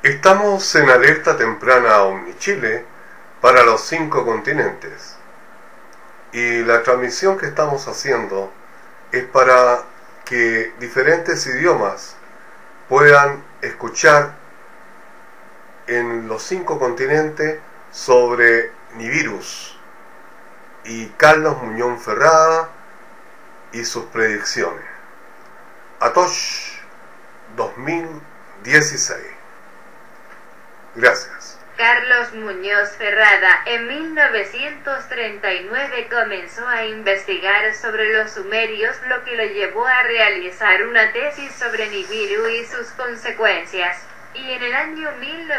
Estamos en alerta temprana OmniChile para los 5 continentes y la transmisión que estamos haciendo es para que diferentes idiomas puedan escuchar en los 5 continentes sobre Nibiru y Carlos Muñoz Ferrada y sus predicciones. Atosh 2016. Gracias. Carlos Muñoz Ferrada en 1939 comenzó a investigar sobre los sumerios, lo que lo llevó a realizar una tesis sobre Nibiru y sus consecuencias. Y en el año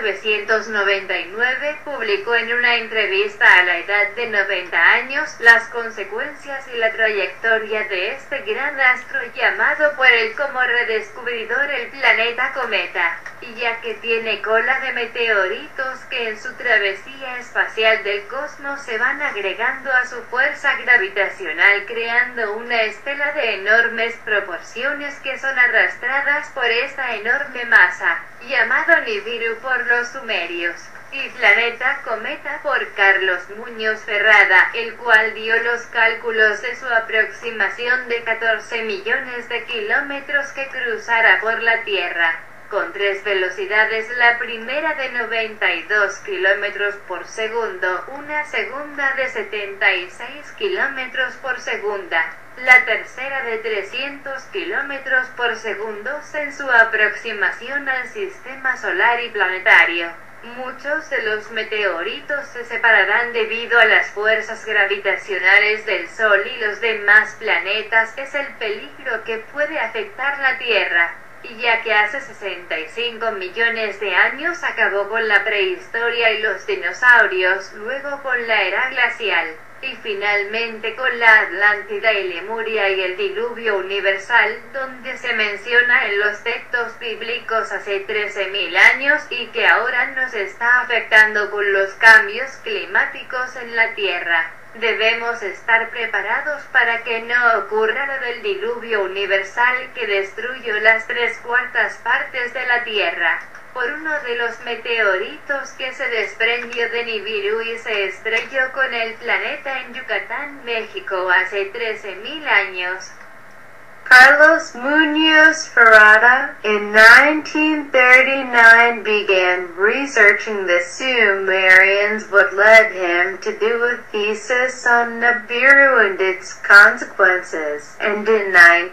1999 publicó en una entrevista a la edad de 90 años las consecuencias y la trayectoria de este gran astro llamado por él como redescubridor el planeta cometa, y ya que tiene cola de meteoritos que en su travesía espacial del cosmos se van agregando a su fuerza gravitacional creando una estela de enormes proporciones que son arrastradas por esta enorme masa, llamado Nibiru por los sumerios, y planeta cometa por Carlos Muñoz Ferrada, el cual dio los cálculos de su aproximación de 14 millones de kilómetros que cruzara por la Tierra, con 3 velocidades, la primera de 92 kilómetros por segundo, una segunda de 76 kilómetros por segunda, la tercera de 300 kilómetros por segundo en su aproximación al sistema solar y planetario. Muchos de los meteoritos se separarán debido a las fuerzas gravitacionales del Sol y los demás planetas. Es el peligro que puede afectar la Tierra, y ya que hace 65 millones de años acabó con la prehistoria y los dinosaurios, luego con la era glacial, y finalmente con la Atlántida y Lemuria y el diluvio universal, donde se menciona en los textos bíblicos hace 13.000 años y que ahora nos está afectando con los cambios climáticos en la Tierra. Debemos estar preparados para que no ocurra lo del diluvio universal que destruyó las 3/4 partes de la Tierra, por uno de los meteoritos que se desprendió de Nibiru y se estrelló con el planeta en Yucatán, México, hace 13.000 años. Carlos Muñoz Ferrada in 1939 began researching the Sumerians, what led him to do a thesis on Nibiru and its consequences, and in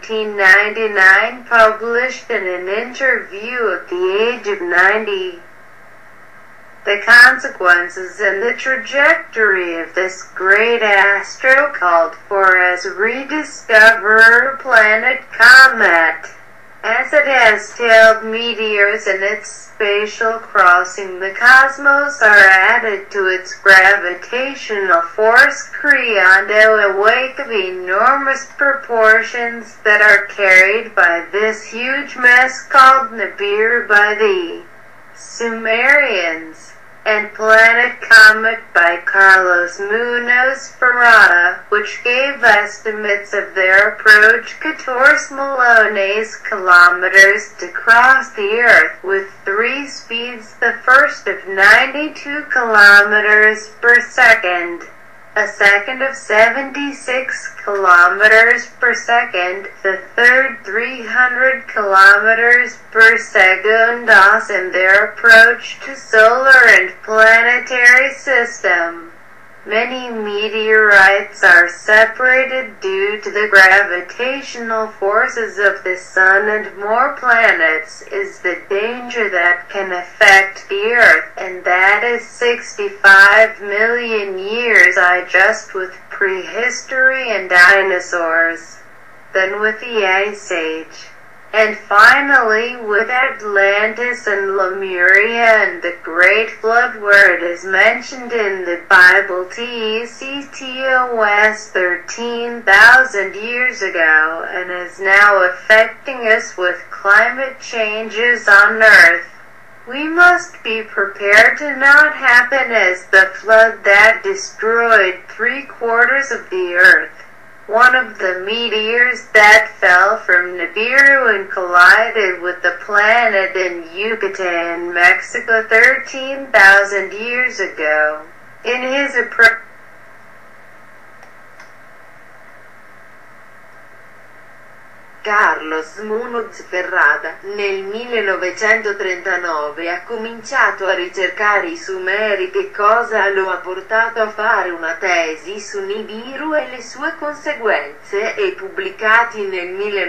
1999 published in an interview at the age of 90. The consequences and the trajectory of this great astro called for as rediscovered planet comet, as it has tailed meteors in its spatial crossing the cosmos are added to its gravitational force creando a wake of enormous proportions that are carried by this huge mess called Nibiru by the Sumerians, and Planet Comet by Carlos Muñoz Ferrada, which gave estimates of their approach 14 millones kilometers to cross the Earth with 3 speeds, the first of 92 kilometers per second, a second of 76 kilometers per second, the third 300 kilometers per second, in their approach to solar and planetary system. Many meteorites are separated due to the gravitational forces of the Sun, and more planets is the danger that can affect the Earth, and that is 65 million years just with prehistory and dinosaurs, then with the Ice Age, and finally with Atlantis and Lemuria and the Great Flood, where it is mentioned in the Bible TECTOS 13,000 years ago, and is now affecting us with climate changes on Earth. We must be prepared to not happen as the flood that destroyed 3/4 of the Earth. one of the meteors that fell from Nibiru and collided with the planet in Yucatan, Mexico 13,000 years ago. In his approach, Carlos Munoz Ferrada, nel 1939 ha cominciato a ricercare i Sumeri, che cosa lo ha portato a fare una tesi su Nibiru e le sue conseguenze, e pubblicati nel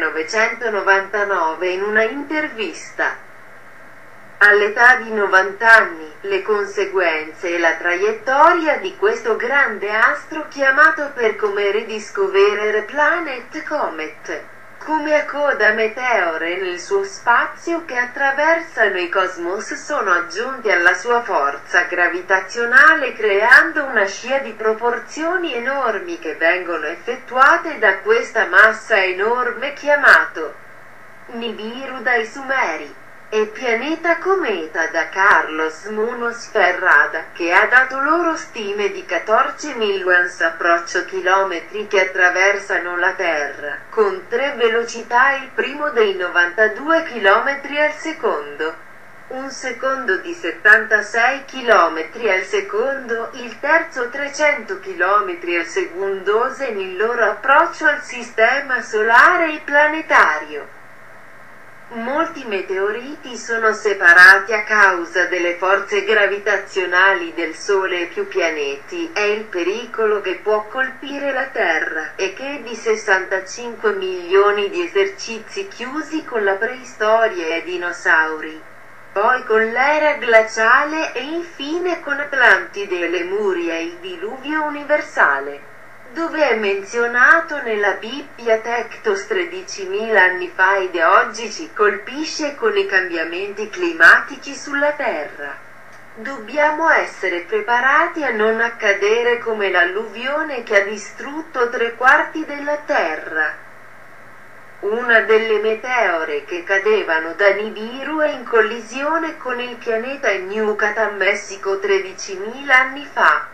1999 in una intervista. All'età di 90 anni, le conseguenze e la traiettoria di questo grande astro chiamato per come Rediscoverer Planet Comet, come a coda meteore nel suo spazio che attraversano i cosmos, sono aggiunti alla sua forza gravitazionale, creando una scia di proporzioni enormi che vengono effettuate da questa massa enorme chiamato Nibiru dai Sumeri, e pianeta cometa da Carlos Munoz Ferrada, che ha dato loro stime di 14 millions approccio chilometri che attraversano la Terra, con 3 velocità, il primo dei 92 km al secondo, un secondo di 76 km al secondo, il terzo 300 km al secondo nel loro approccio al sistema solare e planetario. Molti meteoriti sono separati a causa delle forze gravitazionali del Sole e più pianeti, è il pericolo che può colpire la Terra, e che di 65 milioni di esercizi chiusi con la preistoria e i dinosauri, poi con l'era glaciale e infine con Atlantide e Lemuria e il diluvio universale, dove è menzionato nella Bibbia Tectos 13.000 anni fa, ed oggi ci colpisce con i cambiamenti climatici sulla Terra. Dobbiamo essere preparati a non accadere come l'alluvione che ha distrutto 3/4 della Terra. Una delle meteore che cadevano da Nibiru è in collisione con il pianeta in Yucatan, Messico 13.000 anni fa.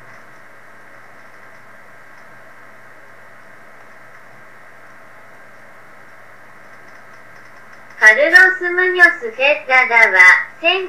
Carlos Muñoz Ferradaは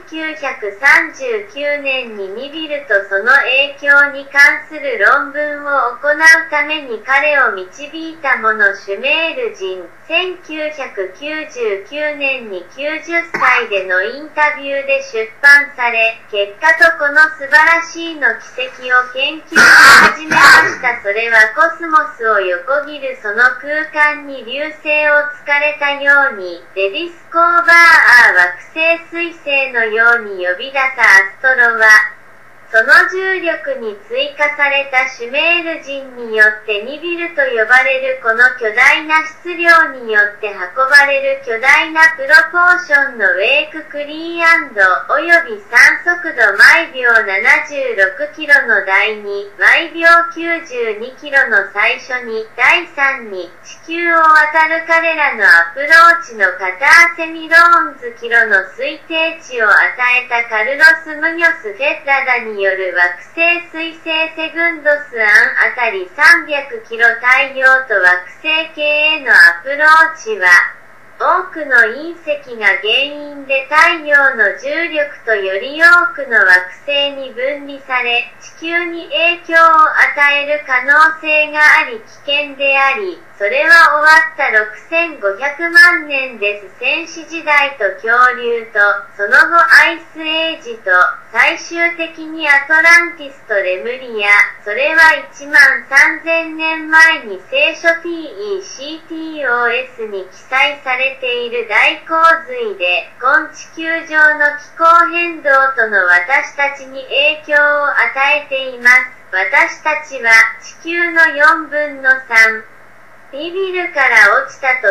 1939年にニビルとその影響に関する論文を行うために彼を導いた者シュメール人。1999年に90歳でのインタビューで出版され、結果とこの素晴らしいの奇跡を研究し始めました。それはコスモスを横切るその空間に流星を突かれたように、レディスコーバー惑星彗星のように呼び出すアストロは、その重力に追加されたシュメール人によってニビルと呼ばれるこの巨大な質量によって運ばれる巨大なプロポーションのウェイククリー&および3速度毎秒76キロの第2、毎秒92キロの最初に、第3に地球を渡る彼らのアプローチの片セミローンズキロの推定値を与えたカルロス・ムニョス・フェッラダによる惑星彗星セグンドスアンあたり300キロ太陽と惑星系へのアプローチは、多くの隕石が原因で太陽の重力とより多くの惑星に分離され、地球に影響を与える可能性があり危険であり、それは終わった6500万年です。先始時代と恐竜と、その後アイスエイジと、最終的にアトランティスとレムリア、それは13000年前に聖書 TECTOS に記載されている大洪水で、今地球上の気候変動との私たちに影響を与えています。私たちは地球の4分の3。ニビルから落ちたと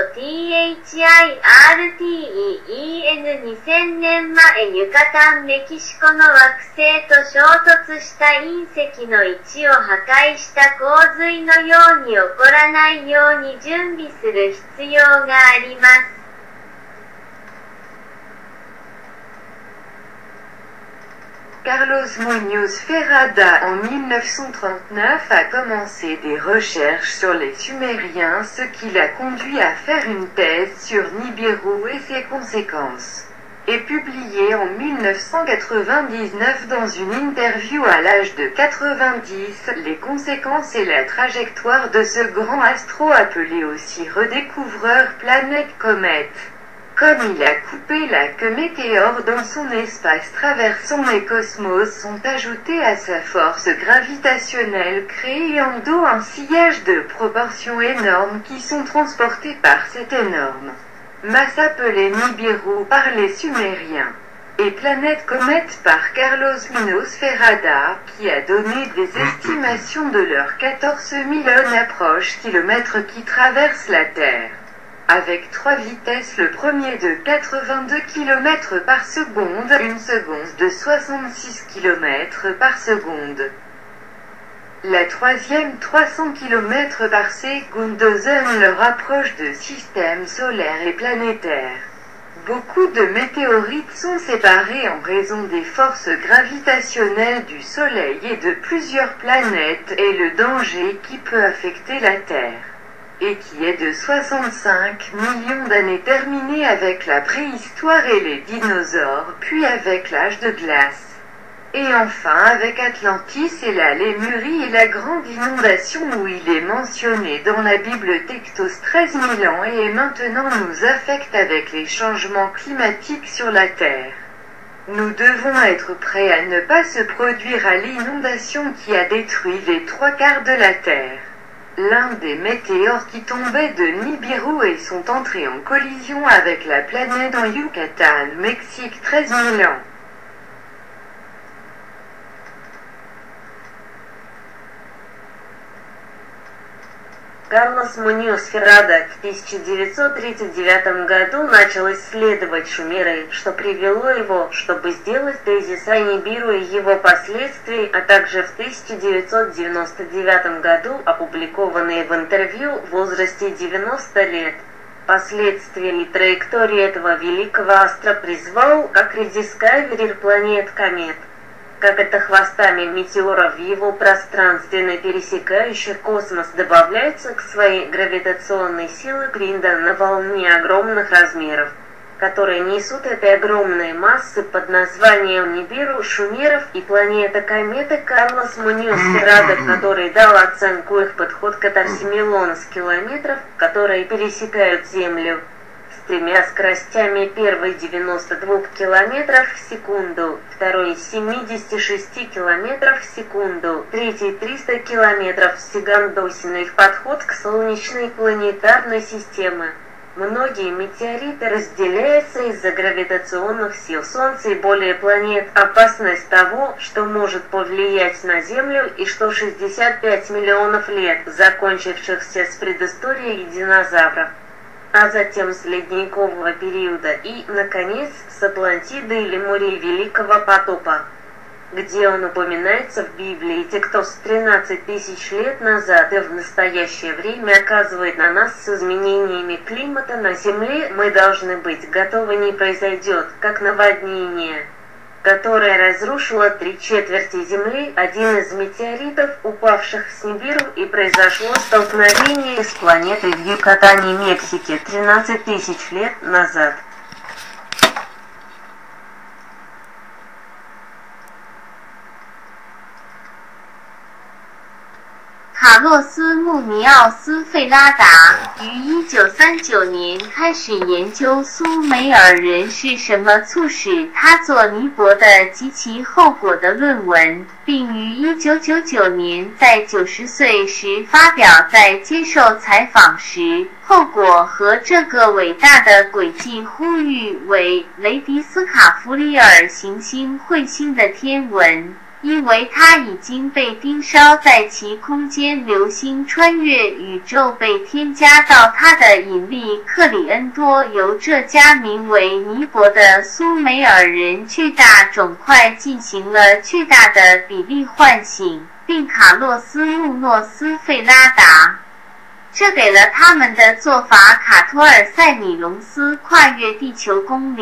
THIRTEEN2000 年前ユカタンメキシコの惑星と衝突した隕石の位置を破壊した洪水のように起こらないように準備する必要があります。 Carlos Muñoz Ferrada en 1939 a commencé des recherches sur les Sumériens, ce qui l'a conduit à faire une thèse sur Nibiru et ses conséquences. Et publié en 1999 dans une interview à l'âge de 90, les conséquences et la trajectoire de ce grand astro appelé aussi redécouvreur planète-comète. Comme il a coupé la queue météore dans son espace traversant les cosmos sont ajoutés à sa force gravitationnelle créée en dos un sillage de proportions énormes qui sont transportés par cette énorme masse appelée Nibiru par les Sumériens. Et planète-comète par Carlos Muñoz Ferrada, qui a donné des estimations de leurs 14 000 kilomètres qui traversent la Terre. Avec 3 vitesses, le premier de 82 km par seconde, une seconde de 66 km par seconde. La troisième 300 km par seconde donne leur approche de systèmes solaires et planétaires. Beaucoup de météorites sont séparées en raison des forces gravitationnelles du Soleil et de plusieurs planètes et le danger qui peut affecter la Terre. Et qui est de 65 millions d'années terminé avec la préhistoire et les dinosaures, puis avec l'âge de glace. Et enfin avec Atlantis et la Lémurie et la grande inondation où il est mentionné dans la Bible Textos 13 000 ans et maintenant nous affecte avec les changements climatiques sur la Terre. Nous devons être prêts à ne pas se produire à l'inondation qui a détruit les 3/4 de la Terre. L'un des météores qui tombaient de Nibiru et sont entrés en collision avec la planète en Yucatan, Mexique 13 000 ans. Карлос Муньоз Феррада в 1939 году начал исследовать Шумеры, что привело его, чтобы сделать тезис о Нибиру и его последствий, а также в 1999 году опубликованные в интервью в возрасте 90 лет. Последствия и траектории этого великого астра призвал как редискаверер планет-комет. Как это хвостами метеоров в его пространственно пересекающих космос добавляются к своей гравитационной силе Гринда на волне огромных размеров, которые несут этой огромной массы под названием Нибиру, Шумеров и планета-комета Карлос Муньоз Феррада, который дал оценку их подход к Тарсимилон с километров, которые пересекают Землю. Тремя скоростями: первой 92 км в секунду, второй 76 км в секунду, третий 300 км в секунду. Их подход к Солнечной планетарной системе. Многие метеориты разделяются из-за гравитационных сил Солнца и более планет. Опасность того, что может повлиять на Землю, и что 65 миллионов лет, закончившихся с предысторией динозавров, а затем с ледникового периода и, наконец, с Атлантиды или Лемурии Великого потопа, где он упоминается в Библии. Тектос 13 тысяч лет назад и в настоящее время оказывает на нас с изменениями климата на Земле. Мы должны быть готовы, не произойдет, как наводнение, которое разрушило 3/4 Земли, один из метеоритов, упавших с Нибиру, и произошло столкновение с планетой в Юкатане, Мексике, 13 тысяч лет назад. 卡洛斯·穆尼奥斯·费拉达于1939年开始研究苏美尔人是什么促使他做尼泊的及其后果的论文，并于1999年在90岁时发表在接受采访时，后果和这个伟大的轨迹呼吁为雷迪斯卡弗里尔行星彗星的天文。因为它已经被盯梢在其空间流星穿越宇宙被添加到它的引力克里恩多，由这家名为尼泊的苏美尔人巨大种块进行了巨大的比例唤醒，并卡洛斯·穆诺斯·费拉达。这给了他们的做法卡托尔塞米隆斯跨越地球公里，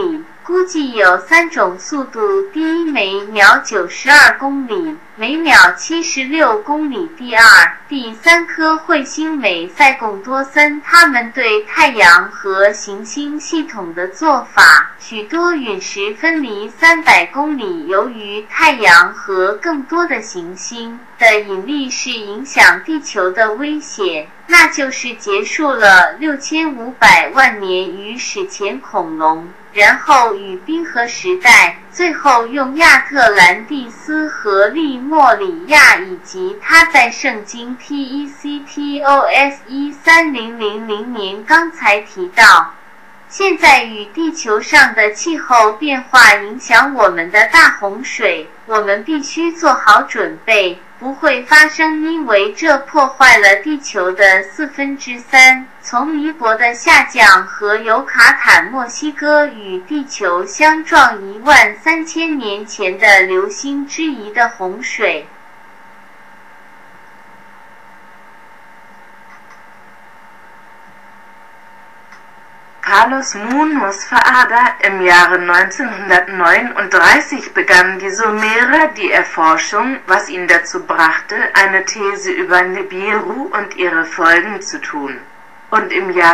估计有3种速度：第一，每秒92公里，每秒76公里；第3颗彗星美塞贡多森他们对太阳和行星系统的做法，许多陨石分离300公里。由于太阳和更多的行星的引力是影响地球的威胁，那就是结束了6500万年与史前恐龙，然后与冰河时代，最后用亚特兰蒂斯和利莫里亚以及他在圣经 TECTOS 13000年刚才提到。现在与地球上的气候变化影响我们的大洪水，我们必须做好准备，不会发生，因为这破坏了地球的3/4。从尼泊的下降和尤卡坦墨西哥与地球相撞13000年前的流星之一的洪水。 Carlos Muñoz Ferrada. Im Jahre 1939 begannen die Sumerer die Erforschung, was ihn dazu brachte, eine These über Nibiru und ihre Folgen zu tun. Und im Jahr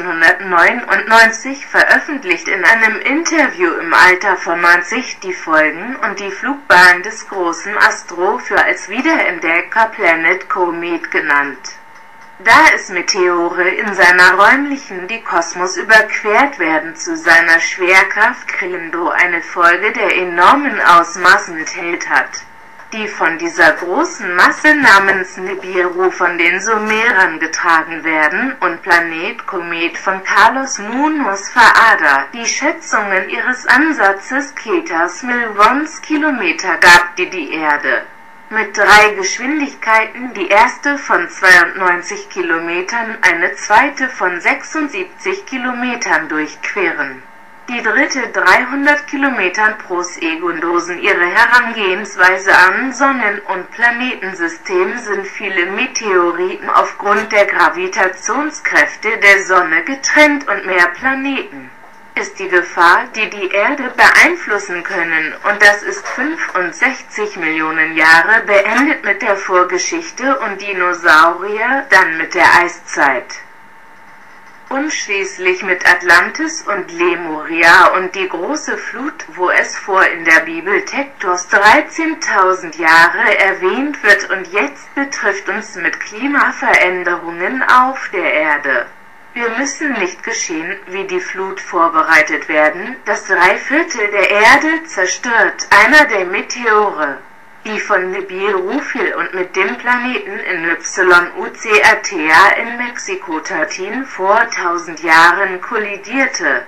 1999 veröffentlicht in einem Interview im Alter von 90 die Folgen und die Flugbahn des großen Astro für als wiederentdeckter Planet Komet genannt. Da es Meteore in seiner räumlichen, die Kosmos überquert werden, zu seiner Schwerkraft Krillendo eine Folge der enormen Ausmaßen enthält hat, die von dieser großen Masse namens Nibiru von den Sumerern getragen werden, und Planet Komet von Carlos Muñoz Ferrada. Die Schätzungen ihres Ansatzes Ketas Millionskilometer gab die Erde mit 3 Geschwindigkeiten, die erste von 92 Kilometern, eine zweite von 76 Kilometern durchqueren. Die dritte 300 Kilometern pro Sekundosen. Ihre Herangehensweise an Sonnen- und Planetensystem sind viele Meteoriten aufgrund der Gravitationskräfte der Sonne getrennt und mehr Planeten ist die Gefahr, die die Erde beeinflussen können, und das ist 65 Millionen Jahre beendet mit der Vorgeschichte und Dinosaurier, dann mit der Eiszeit. Und schließlich mit Atlantis und Lemuria und die große Flut, wo es vor in der Bibel Tektos 13.000 Jahre erwähnt wird, und jetzt betrifft uns mit Klimaveränderungen auf der Erde. Wir müssen nicht geschehen, wie die Flut vorbereitet werden, das 3/4 der Erde zerstört einer der Meteore, die von Nibiru fiel und mit dem Planeten NYUCATA in Mexiko 13 vor 1000 Jahren kollidierte.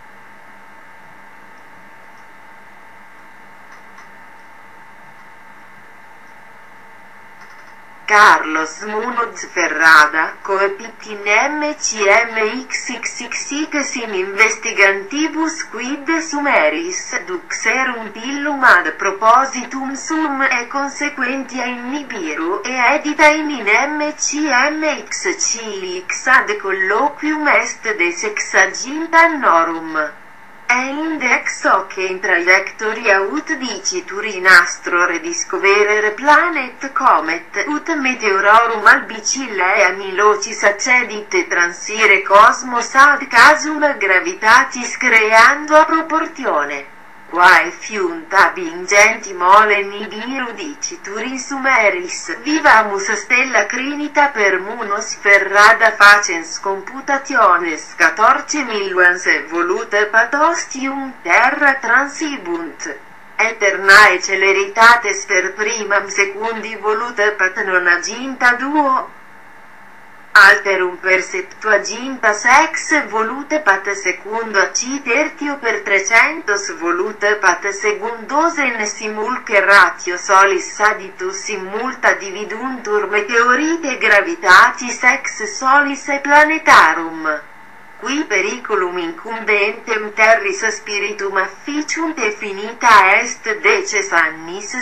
Carlos Muñoz Ferrada, coepitim CMXXXX in investigantibus quid sumeris duxerum pillum ad propositum sum e consequentia in Nibiru e edita in MCMXCX ad colloquium est de sexagintannorum. E index hoc in trajectory aut dicitur in astro rediscoverere planet comet ut meteororum albicilla amilocis accedit transire cosmos ad casum gravitatis creando a proportione. Quae fiunt ab ingenti mole Nibiru dicitur in sumeris vivamus stella crinita per Muñoz Ferrada facens computationes 14 millions volute patostium terra transibunt. Aeternae celeritates per primam secundi volute pat nonaginta duo. Alterum per septuaginta sex volute pat secundo c tertio per 300 volute pat segundos in simulche ratio solis aditus simulta dividuntur meteorite gravitatis ex solis e planetarum. Qui periculum incumbentem terris spiritum afficium definita est deces annis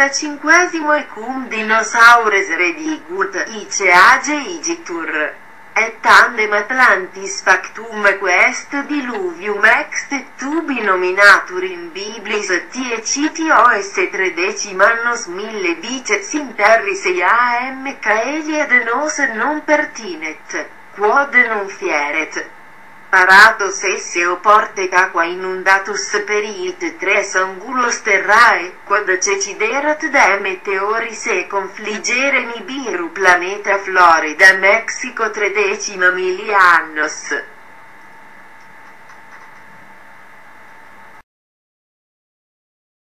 65 cum dinosaures redigunt ice age igitur. et tandem Atlantis factum quest diluvium ex tubi nominatur in Biblis tie citio esse 13 annos 1000 dicet in terris eam caeliad nos non pertinet, quod non fieret. Parados esse oportet aqua inundatus periit tres angulos terrae, quod ceciderat de meteoris e confligere Nibiru planeta Florida Mexico 13 milli annos.